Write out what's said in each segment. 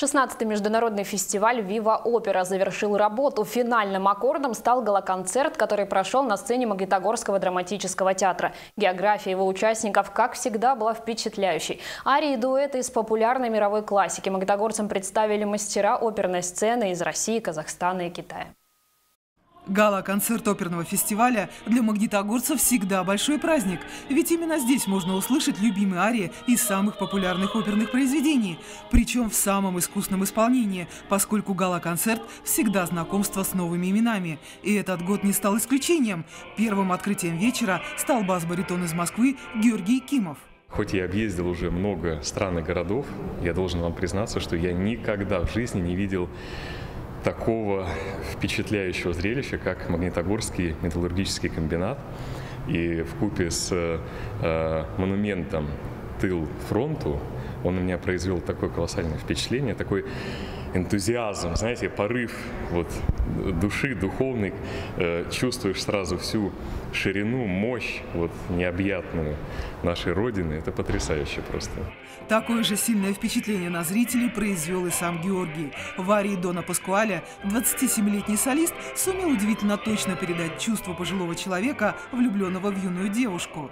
16-й международный фестиваль «Вива Опера» завершил работу. Финальным аккордом стал гала-концерт, который прошел на сцене Магнитогорского драматического театра. География его участников, как всегда, была впечатляющей. Арии и дуэты из популярной мировой классики магнитогорцам представили мастера оперной сцены из России, Казахстана и Китая. Гала-концерт оперного фестиваля для магнитогорцев всегда большой праздник. Ведь именно здесь можно услышать любимые арии из самых популярных оперных произведений. Причем в самом искусном исполнении, поскольку гала-концерт всегда знакомство с новыми именами. И этот год не стал исключением. Первым открытием вечера стал бас-баритон из Москвы Георгий Кимов. Хоть я объездил уже много стран и городов, я должен вам признаться, что я никогда в жизни не видел такого впечатляющего зрелища, как Магнитогорский металлургический комбинат. И вкупе с монументом «Тыл фронту» он на меня произвел такое колоссальное впечатление, такой энтузиазм, знаете, порыв вот, души, духовный. Чувствуешь сразу всю ширину, мощь вот, необъятную нашей Родины. Это потрясающе просто. Такое же сильное впечатление на зрителей произвел и сам Георгий. В арии Дона Паскуаля 27-летний солист сумел удивительно точно передать чувство пожилого человека, влюбленного в юную девушку.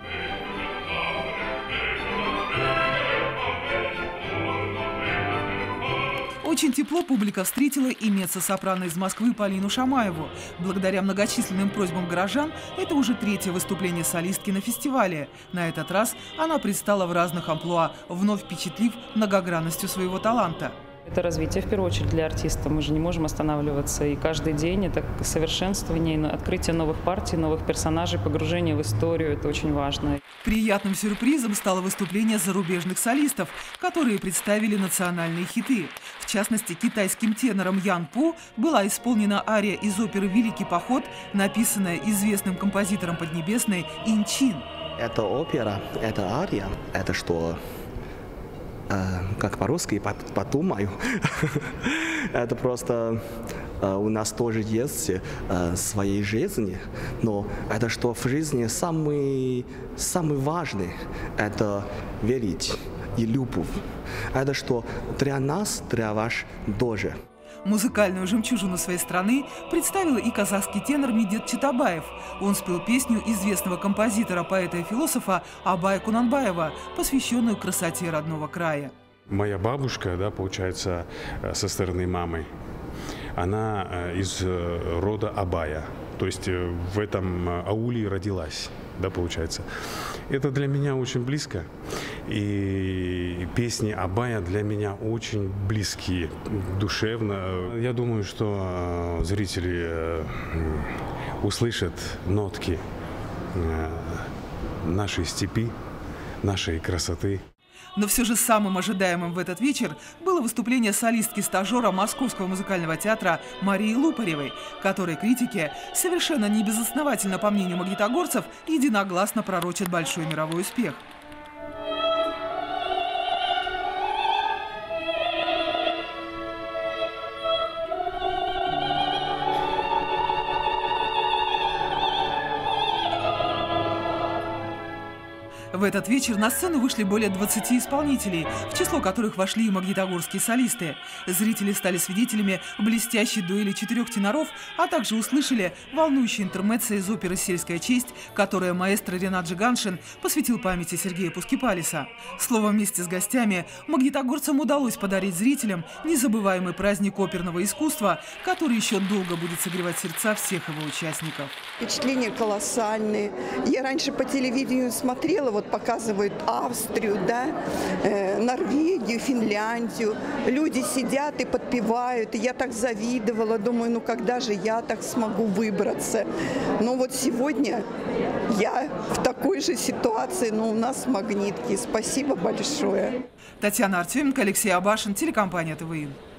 Очень тепло публика встретила и меццо-сопрано из Москвы Полину Шамаеву. Благодаря многочисленным просьбам горожан, это уже третье выступление солистки на фестивале. На этот раз она предстала в разных амплуа, вновь впечатлив многогранностью своего таланта. Это развитие, в первую очередь, для артиста. Мы же не можем останавливаться. И каждый день это совершенствование, открытие новых партий, новых персонажей, погружение в историю. Это очень важно. Приятным сюрпризом стало выступление зарубежных солистов, которые представили национальные хиты. В частности, китайским тенором Ян Пу была исполнена ария из оперы «Великий поход», написанная известным композитором Поднебесной Ин Чин. Это опера, это ария, это что... как по-русски, подумаю. Это просто у нас тоже есть своей жизни, но это что в жизни самый важный, это верить и любовь. Это что для нас, для вас тоже. Музыкальную жемчужину своей страны представил и казахский тенор Медет Читабаев. Он спел песню известного композитора, поэта и философа Абая Кунанбаева, посвященную красоте родного края. Моя бабушка, да, получается, со стороны мамы, она из рода Абая, то есть в этом ауле родилась, да, получается. Это для меня очень близко, и песни Абая для меня очень близкие, душевно. Я думаю, что зрители услышат нотки нашей степи, нашей красоты. Но все же самым ожидаемым в этот вечер было выступление солистки-стажера Московского музыкального театра Марии Лупаревой, которой критики, совершенно небезосновательно по мнению магнитогорцев, единогласно пророчат большой мировой успех. В этот вечер на сцену вышли более 20 исполнителей, в число которых вошли и магнитогорские солисты. Зрители стали свидетелями блестящей дуэли 4 теноров, а также услышали волнующий интермеццо из оперы «Сельская честь», которое маэстро Ренат Джиганшин посвятил памяти Сергея Пускипалиса. Словом, вместе с гостями магнитогорцам удалось подарить зрителям незабываемый праздник оперного искусства, который еще долго будет согревать сердца всех его участников. Впечатления колоссальные. Я раньше по телевидению смотрела, вот показывают Австрию, да, Норвегию, Финляндию. Люди сидят и подпевают. И я так завидовала, думаю, ну когда же я так смогу выбраться? Но вот сегодня я в такой же ситуации, но у нас магнитки. Спасибо большое. Татьяна Артеменко, Алексей Абашин, телекомпания ТВИ.